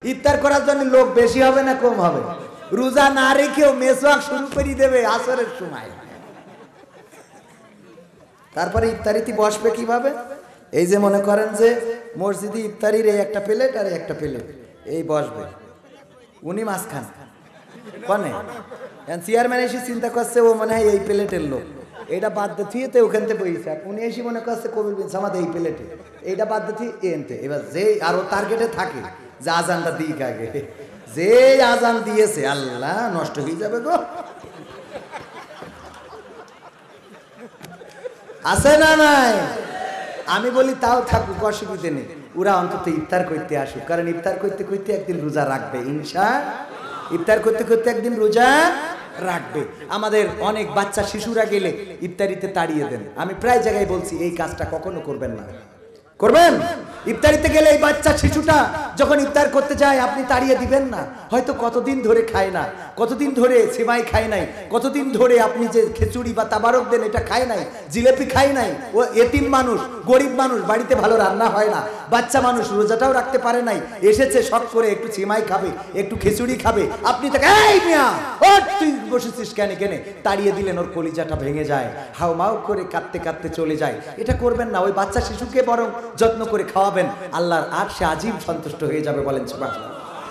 ইফতার করার জন্য লোক বেশি হবে না কম হবে? রোজা না রেখেও মেসওয়াক শুরু করে দেবে আসরের সময়। তারপরে ইফতারিতে বসবে কিভাবে? এই যে মনে করেন যে মসজিদে ইফতারির এই একটা প্লেট আর একটা প্লেট, এই বসবে, উনি মাঝখান কনে চেয়ারম্যান এসে চিন্তা করছে ও মনে হয় এই প্লেটের লোক, এইটা বাদ দিয়ে ওখান থেকে বইছে, উনি এসে মনে করছে কবির বিন সামাদ এই প্লেটে, এইটা বাদ দিয়ে এনতে। এবার যে আরো টার্গেটে থাকে যে আজানটা দিক আগে, যে আজান দিয়েছে আল্লাহ নষ্ট হয়ে যাবে গো, আছে না নাই? আমি বলি তাও থাকুক, অসুবিধে নেই, ওরা অন্তত ইফতার করতে আসুক, কারণ ইফতার করতে করতে একদিন রোজা রাখবে ইফতার করতে করতে একদিন রোজা রাখবে। আমাদের অনেক বাচ্চা শিশুরা গেলে ইফতারিতে তাড়িয়ে দেন। আমি প্রায় জায়গায় বলছি এই কাজটা কখনো করবেন না। করবেন? ইফতারিতে গেলে এই বাচ্চা শিশুটা যখন ইফতার করতে যায় আপনি তাড়িয়ে দিবেন না। হয়তো কতদিন ধরে খায় না, কতদিন ধরে সেমাই খায় নাই, কতদিন ধরে আপনি যে খিচুড়ি বা তাবারক দেন এটা খায় নাই, জিলেপি খায় নাই। ও এতিম মানুষ, গরিব মানুষ, বাড়িতে ভালো রান্না হয় না, বাচ্চা মানুষ, রোজাটাও রাখতে পারে নাই, এসেছে শখ করে একটু সেমাই খাবে, একটু খিচুড়ি খাবে, আপনি তাকে এই মিয়া ও তুই বসেছিস কেন কেনে তাড়িয়ে দিলেন, ওর কলিজাটা ভেঙে যায়, হাও মাও করে কাঁদতে কাঁদতে চলে যায়। এটা করবেন না। ওই বাচ্চা শিশুকে বরং যত্ন করে খাওয়াবেন, আল্লাহর আর সে আজীব সন্তুষ্ট হয়ে যাবে। বলেন সুবহানাল্লাহ।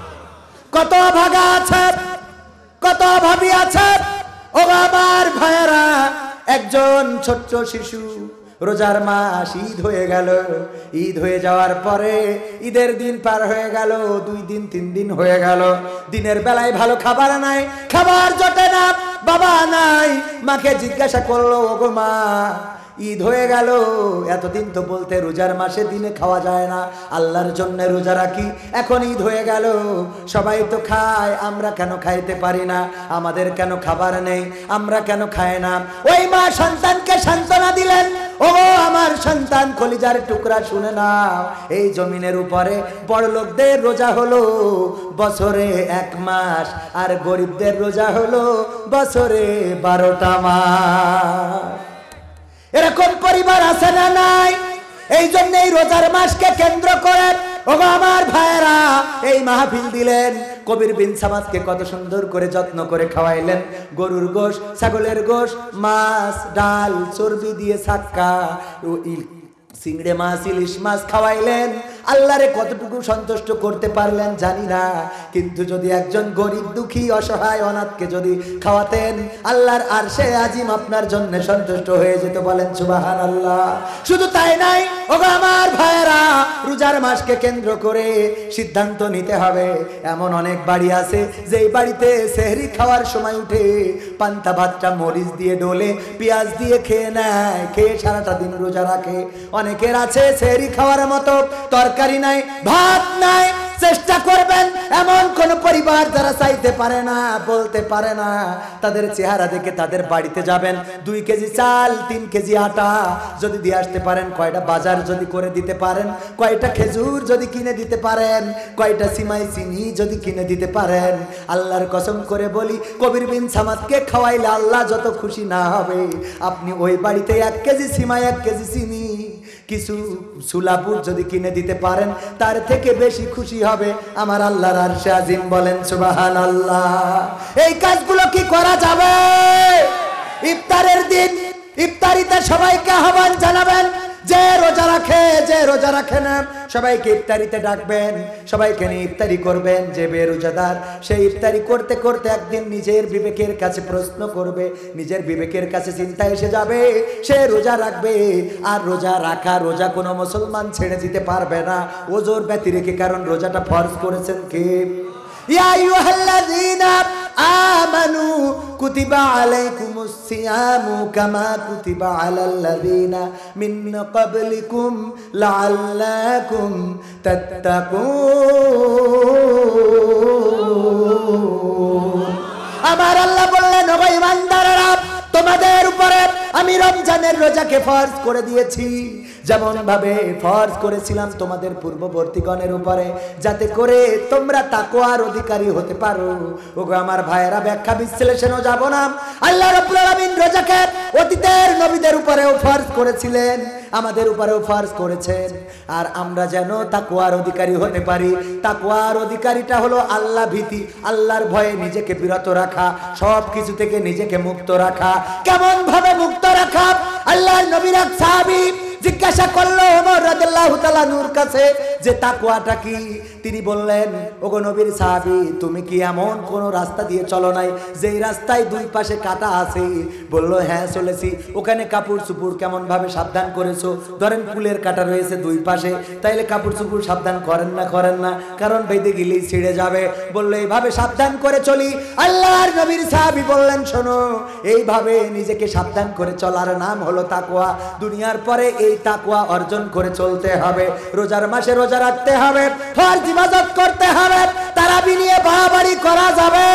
কত ভাগা আছে, কত ভাবি আছে ও আমার ভাইয়েরা, একজন ছোট্ট শিশু, রোজার মাস, ঈদ হয়ে গেল, ঈদ হয়ে যাওয়ার পরে ঈদের দিন পার হয়ে গেল, 2 দিন 3 দিন হয়ে গেল, দিনের বেলায় ভালো খাবার নাই, খাবার জোটে না, বাবা নাই, মাকে জিজ্ঞাসা করলো ওগো মা ঈদ হয়ে গেল, এতদিন তো বলতে রোজার মাসে দিনে খাওয়া যায় না, আল্লাহর জন্য রোজা রাখি, এখন ঈদ হয়ে গেল, সবাই তো খায়, আমরা কেন খাইতে পারি না, আমাদের কেন খাবার নেই, আমরা কেন খাই না? ওই মা সন্তানকে সান্ত্বনা দিলেন, ও আমার সন্তান কলিজার টুকরা শুনে নাও, এই জমিনের উপরে বড় লোকদের রোজা হলো বছরে 1 মাস, আর গরিবদের রোজা হলো বছরে 12টা মাস। এরকম পরিবার আছে না নাই? এই জন্য এই রোজার মাসকে কেন্দ্র করে ওগো আমার ভাইয়েরা এই মাহফিল দিলেন। কবির বিন সামাদকে কত সুন্দর করে যত্ন করে খাওয়াইলেন, গরুর গোশ, ছাগলের গোশ, মাছ, ডাল, চর্বি দিয়ে ছাক্কা, চিংড়ে মাছ, ইলিশ মাছ খাওয়াইলেন। আল্লাহরে কতটুকু সন্তুষ্ট করতে পারলেন জানি না, কিন্তু যদি একজন গরিব দুঃখী অসহায় অনাথকে যদি খাওয়াতেন, আল্লাহর আরশে আজিম আপনার জন্য সন্তুষ্ট হয়ে যেত। বলেন সুবহানাল্লাহ। শুধু তাই নাই ওগো আমার ভাইয়েরা, রোজার মাসকে কেন্দ্র করে সিদ্ধান্ত নিতে হবে। এমন অনেক বাড়ি আছে যেই বাড়িতে সেহরি খাওয়ার সময় উঠে পান্তা ভাতটা মরিচ দিয়ে ডলে পেঁয়াজ দিয়ে খেয়ে নেয়, খেয়ে সারাটা দিন রোজা রাখে। অনেকের আছে সেহরি খাওয়ার মতো তরকারি নাই, ভাত নাই। চেষ্টা করবেন এমন কোন পরিবার যারা চাইতে পারে না, বলতে পারে না, তাদের চেহারা দেখে তাদের বাড়িতে যাবেন, 2 কেজি চাল, 3 কেজি আটা যদি দিয়ে আসতে পারেন, কয়টা বাজার যদি করে দিতে পারেন, কয়টা খেজুর যদি কিনে দিতে পারেন, কয়টা সিমাই চিনি যদি কিনে দিতে পারেন, আল্লাহর কসম করে বলি কবির বিন সামাদকে খাওয়াইলে আল্লাহ যত খুশি না হবে, আপনি ওই বাড়িতে 1 কেজি সিমাই, 1 কেজি চিনি, কিছু সুলাপুর যদি কিনে দিতে পারেন, তার থেকে বেশি খুশি হবে আমার আল্লাহর আরশে আজিম। বলেন সুবহানাল্লাহ। এই কাজগুলো কি করা যাবে? ইফতারের দিন ইফতারিতে সবাইকে আহ্বান জানাবেন, যে রোজা রাখে, যে রোজা রাখে না, সবাইকে ইফতারিতে ডাকবেন, সবাইকে নিয়ে ইফতারি করবেন। যে বেরোজাদার সেই ইফতারি করতে করতে একদিন নিজের বিবেকের কাছে প্রশ্ন করবে, নিজের বিবেকের কাছে চিন্তা এসে যাবে, সে রোজা রাখবে। আর রোজা রাখা, রোজা কোনো মুসলমান ছেড়ে দিতে পারবে না ওজোর ব্যতি রেখে, কারণ রোজাটা ফরজ করেছেন কে? ইয়া আইয়ুহাল্লাযীনা আমানু কুতিবা আলাইকুমুস সিয়ামু কামা কুতিবা আলাল্লাযীনা মিন ক্বাবলিকুম লাআল্লাকুম তাত্তাকুন। আমার আল্লাহ বললেন, ও ঈমানদারেরা, তোমাদের উপরে আমি রমজানের রোজাকে ফরজ করে দিয়েছি, যেমন ভাবে ফরজ করেছিলাম তোমাদের পূর্ববর্তীগণের উপরে, যাতে করে তোমরা তাকওয়ার অধিকারী হতে পারো। ওগো আমার ভাইয়েরা, ব্যাখ্যা বিশ্লেষণও যাব না। আল্লাহ রাব্বুল আলামিন রোজাকে অতীতের নবীদের উপরেও ফরজ করেছিলেন, আমাদের উপরেও ফরজ করেছেন। আর আমরা যেন তাকওয়ার অধিকারী হতে পারি। তাকওয়ার অধিকারীটা হলো আল্লাহ ভীতি, আল্লাহর ভয়ে নিজেকে বিরত রাখা, সব কিছু থেকে নিজেকে মুক্ত রাখা। কেমন ভাবে মুক্ত রাখা? আল্লাহর নবীর এক সাহাবী জিজ্ঞাসা করলো ওমর রাদিয়াল্লাহু তাআলা নূর কাছে যে তাকওয়াটা কি? তিনি বললেন, ওগো নবীর সাহাবী, তুমি কি এমন কোন রাস্তা দিয়ে চলো নাই যেই রাস্তায় দুই পাশে কাটা আছে? বললো, হ্যাঁ চলেছি। ওখানে কাপড় চুপড় কেমন ভাবে সাবধান করেছো? ধরেন ফুলের কাটা রয়েছে দুই পাশে, তাইলে কাপড় চুপড় সাবধান করেন না? করেন না, কারণ বেঁধে গেলেই ছিঁড়ে যাবে। বললো, এইভাবে সাবধান করে চলি। আল্লাহর নবীর সাহাবী বললেন, শোনো, এইভাবে নিজেকে সাবধান করে চলার নাম হলো তাকওয়া। দুনিয়ার পরে এই তাকওয়া অর্জন করে চলতে হবে। রোজার মাসে রোজা রাখতে হবে, ফরজ ইবাদত করতে হবে, তারাবি নিয়ে বাড়াবাড়ি করা যাবে।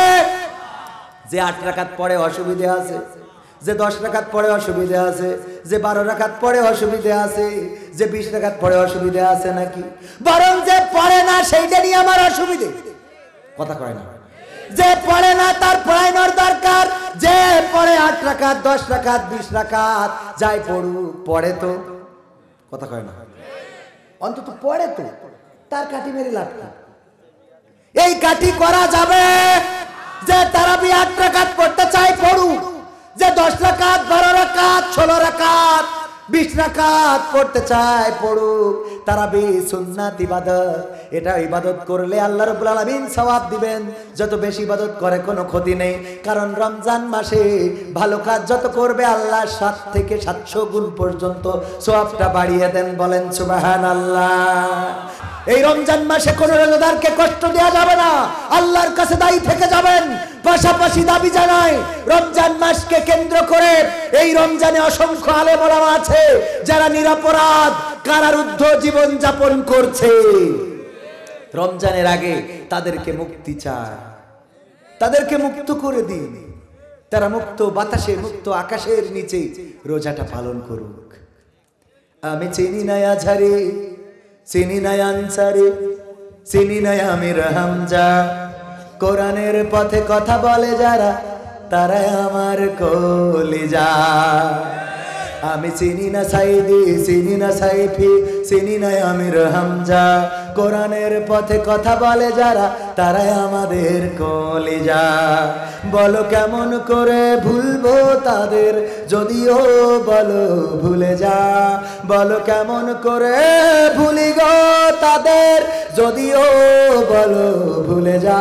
যে 8 রাকাত পড়ে অসুবিধে আছে, যে 10 রাকাত পড়ে অসুবিধে আছে, যে 12 রাকাত পড়ে অসুবিধে আছে, যে 20 রাকাত পড়ে অসুবিধে আছে নাকি? বরং যে পড়ে না সেইটা নিয়ে আমার অসুবিধে। কথা কয় না? যে পড়ে না তার পড়ানোর দরকার। যে পড়ে 8 রাকাত, 10 রাকাত, 20 রাকাত, যাই পড়ুক, পড়ে তো। কথা কয় না? অন্তত পড়ে তো, তার কাঠি মেরে লাভ কি? এই কাঠি করা যাবে। যে তারাবি 8 রাকাত পড়তে চাই পড়ুক, যে 10 রাকাত, 12 রাকাত, 16 রাকাত, 20 রাকাত পড়তে চায় পড়ুক। তারাবি সুন্নাত ইবাদত, এটা ইবাদত করলে আল্লাহ রাব্বুল আলামিন সওয়াব দিবেন। যত বেশি ইবাদত করে কোনো ক্ষতি নেই, কারণ রমজান মাসে ভালো কাজ যত করবে আল্লাহ 7 থেকে 700 গুণ পর্যন্ত সওয়াবটা বাড়িয়ে দেন। বলেন সুবহানাল্লাহ। এই রমজান মাসে কোন রোজাদারকে কষ্ট দেওয়া যাবে না, আল্লাহর কাছে দায়ী থেকে যাবেন। পাশাপাশি দাবি জানাই, রমজান মাসকে কেন্দ্র করে এই রমজানে অসংখ্য আলেম ওলামা আছে যারা নিরপরাধ কারারুদ্ধ জীবন যাপন করছে। রমজানের আগে তাদেরকে মুক্তি চায়, তাদেরকে মুক্ত করে দিন। তারা মুক্ত বাতাসে, মুক্ত আকাশের নিচে রোজাটা পালন করুক। আমি চিনি না আজহারি, চিনি না আনসারি, চিনি না আমির হামজা, কোরআনের পথে কথা বলে যারা, তারাই আমার কলিজা। আমি চিনি না সাইদি, চিনি না সাইফি, চিনি না আমির হামজা, কোরআনের পথে কথা বলে যারা, তারাই আমাদের কলিজা। বলো কেমন করে ভুলবো তাদের, যদিও বলো ভুলে যা। বলো কেমন করে ভুলি গো তাদের, যদিও বলো ভুলে যা।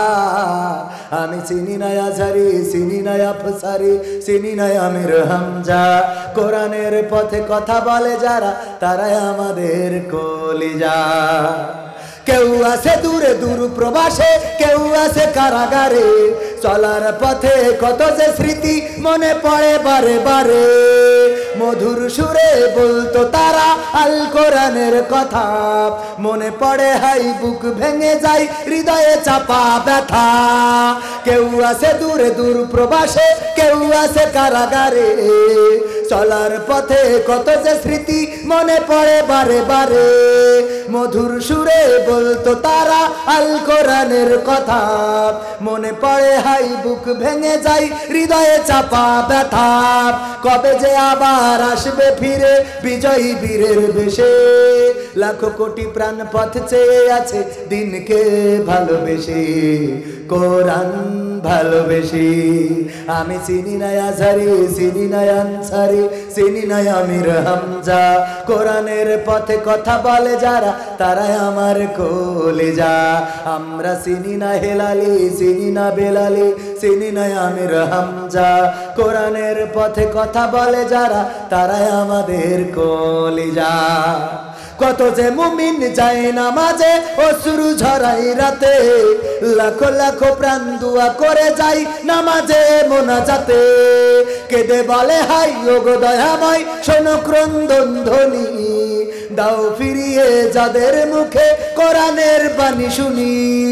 আমি চিনি না আজহারি, চিনি না আফসারি, চিনি না আমির হামজা, কোরআনের পথে কথা বলে যারা, তারাই আমাদের কলিজা। কেউ আছে দূরে দূর প্রবাসে, কেউ আছে কারাগারে, চলার পথে কত যে স্মৃতি মনে পড়ে বারে বারে। মধুর সুরে বলতো তারা আল কোরআনের কথা, মনে পড়ে হাই বুক ভেঙে যায়, হৃদয়ে চাপা ব্যথা। কেউ আছে দূরে দূর প্রবাসে, কেউ আছে কারাগারে, চলার পথে কত যে স্মৃতি মনে পড়ে বারে বারে। মধুর সুরে বলতো তারা আল কোরআনের কথা, মনে পড়ে হাই বুক ভেঙে যায়, হৃদয়ে চাপা ব্যথা। কবে যে আবার আসবে ফিরে বিজয়ী বীরের বেশে, লাখো কোটি প্রাণ পথ চেয়ে আছে দিনকে ভালোবেসে, কোরআন ভালোবেসে। আমি চিনি না আজহারি, চিনি না আনসারি, চিনি না আমির হামজা, কোরআনের পথে কথা বলে যারা, তারাই আমার কলিজা। আমরা চিনি না হেলালি, চিনি না বেলালি, চিনি না আমির হামজা, কোরআনের পথে কথা বলে যারা, তারাই আমাদের কলিজা। কত যে মুমিন যায় নামাজে, অশ্রু ঝরাই রাতে, লাখো লাখো প্রাণ দুয়া করে যাই নামাজে মোনাজাতে। কেঁদে বলে হাই ওগো দয়াময়, শোনো ক্রন্দন ধ্বনি, দাও ফিরিয়ে যাদের মুখে কোরআনের বাণী শুনি।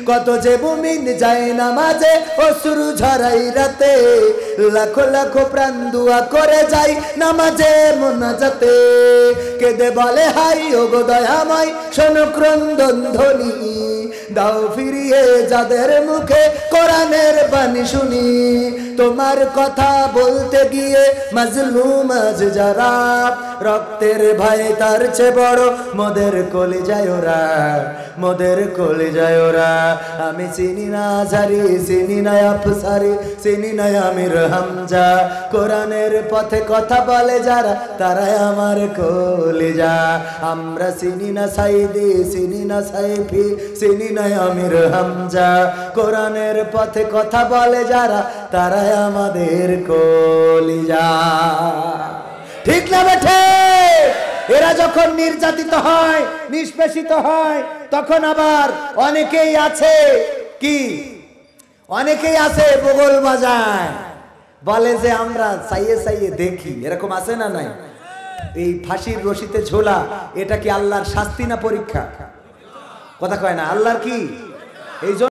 কত যে মুমিন যায় নামাজে অশ্রু ঝরাই রাতে, লাখো লাখো প্রাণ দুয়া করে যায় নামাজে মোনাজাতে। কেঁদে বলে হাই ওগো দয়াময় শোনো ক্রন্দন ধ্বনি, দাও ফিরিয়ে যাদের মুখে কোরআনের বাণী শুনি। তোমার কথা বলতে গিয়ে মাজলুম আজ যারা, রক্তের ভাই তার চেয়ে বড় মোদের কলিজায় ওরা, মোদের কলিজায় ওরা। আমি চিনি না আজহারি, চিনি না আফসারি, চিনি না আমির হামজা, কোরআনের পথে কথা বলে যারা তারাই আমার কলিজা। আমরা চিনি না সাইদি, চিনি না সাইফি, চিনি না আমির হামজা, কোরআনের পথে কথা বলে যারা তারাই আমাদের কলিজা। ঠিক না বেঠে? এরা যখন নির্যাতিত হয়, নিষ্পেষিত হয়, তখন আবার অনেকেই আছে কি, অনেকেই আছে বগল বাজায়, বলে যে আমরা চাইয়ে চাইয়ে দেখি। এরকম আছে না নাই? এই ফাঁসির রশিতে ঝোলা, এটা কি আল্লাহর শাস্তি না পরীক্ষা? কথা কয় না, আল্লাহর কি? এই